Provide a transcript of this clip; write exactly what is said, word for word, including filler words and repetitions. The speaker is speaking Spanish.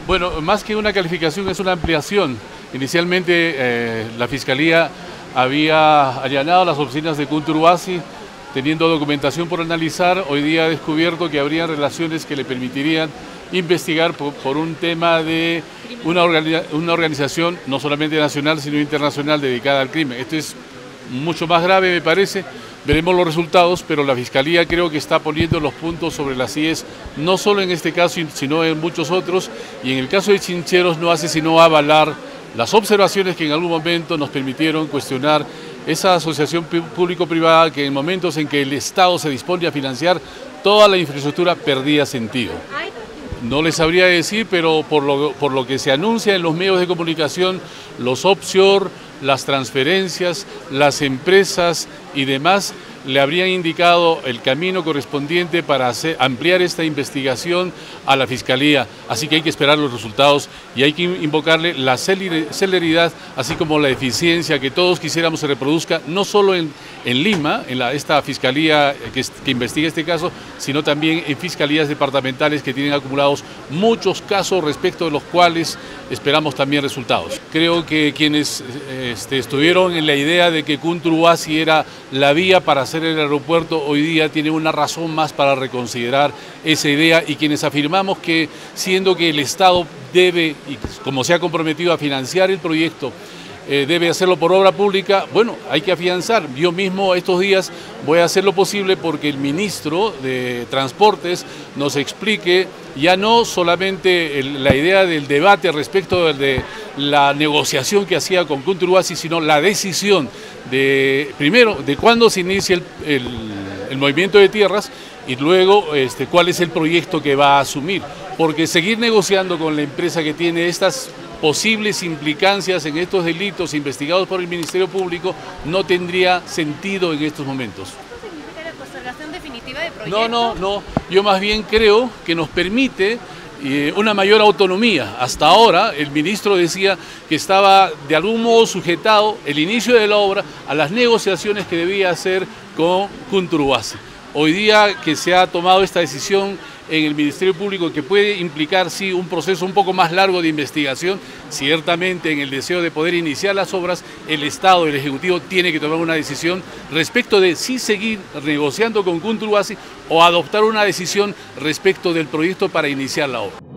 Bueno, más que una calificación es una ampliación. Inicialmente eh, la Fiscalía había allanado las oficinas de Cunturuasi teniendo documentación por analizar. Hoy día ha descubierto que habría relaciones que le permitirían investigar por, por un tema de una, organi una organización no solamente nacional sino internacional dedicada al crimen. Esto es mucho más grave, me parece. Veremos los resultados, pero la Fiscalía creo que está poniendo los puntos sobre las íes, no solo en este caso, sino en muchos otros, y en el caso de Chincheros no hace sino avalar las observaciones que en algún momento nos permitieron cuestionar esa asociación público-privada que en momentos en que el Estado se dispone a financiar toda la infraestructura perdía sentido. No les sabría decir, pero por lo, por lo que se anuncia en los medios de comunicación, los offshore, las transferencias, las empresas y demás le habrían indicado el camino correspondiente para hacer, ampliar esta investigación a la Fiscalía. Así que hay que esperar los resultados y hay que invocarle la celeridad, así como la eficiencia que todos quisiéramos se reproduzca, no solo en, en Lima, en la, esta Fiscalía que, que investiga este caso, sino también en fiscalías departamentales que tienen acumulados muchos casos respecto de los cuales esperamos también resultados. Creo que quienes este, estuvieron en la idea de que Cunturuasi era la vía para hacer el aeropuerto, hoy día tienen una razón más para reconsiderar esa idea, y quienes afirmamos que siendo que el Estado debe, y como se ha comprometido a financiar el proyecto, eh, debe hacerlo por obra pública, bueno, hay que afianzar. Yo mismo estos días voy a hacer lo posible porque el ministro de Transportes nos explique ya no solamente el, la idea del debate respecto de la negociación que hacía con Cunturuasi, sino la decisión de, primero, de cuándo se inicia el, el, el movimiento de tierras y luego este, cuál es el proyecto que va a asumir. Porque seguir negociando con la empresa que tiene estas posibles implicancias en estos delitos investigados por el Ministerio Público no tendría sentido en estos momentos. ¿Esto significa la postergación definitiva de proyectos? No, no, no. Yo más bien creo que nos permite eh, una mayor autonomía. Hasta ahora el ministro decía que estaba de algún modo sujetado el inicio de la obra a las negociaciones que debía hacer con Cunturuasi. Hoy día que se ha tomado esta decisión en el Ministerio Público, que puede implicar, sí, un proceso un poco más largo de investigación, ciertamente en el deseo de poder iniciar las obras, el Estado, el Ejecutivo, tiene que tomar una decisión respecto de si seguir negociando con Cunturuasi o adoptar una decisión respecto del proyecto para iniciar la obra.